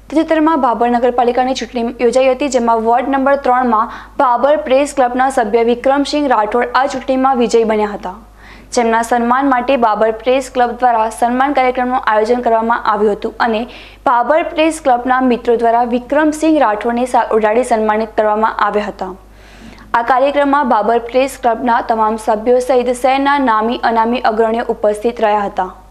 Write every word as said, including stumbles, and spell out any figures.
તાજેતરમાં ભાભર નગરપાલિકાની ચૂંટણી યોજાઈ હતી, જેમાં વોર્ડ નંબર ત્રણમાં ભાભર પ્રેસ ક્લબના સભ્ય વિક્રમસિંહ રાઠોડ આ ચૂંટણીમાં વિજયી બન્યા હતા, જેમના સન્માન માટે ભાભર પ્રેસ ક્લબ દ્વારા સન્માન કાર્યક્રમનું આયોજન કરવામાં આવ્યું હતું અને ભાભર પ્રેસ ક્લબના મિત્રો દ્વારા વિક્રમસિંહ રાઠોડને ઉડાડી સન્માનિત કરવામાં આવ્યા હતા। આ કાર્યક્રમમાં ભાભર પ્રેસ ક્લબના તમામ સભ્યો સહિત શહેરના નામી અનામી અગ્રણીઓ ઉપસ્થિત રહ્યા હતા।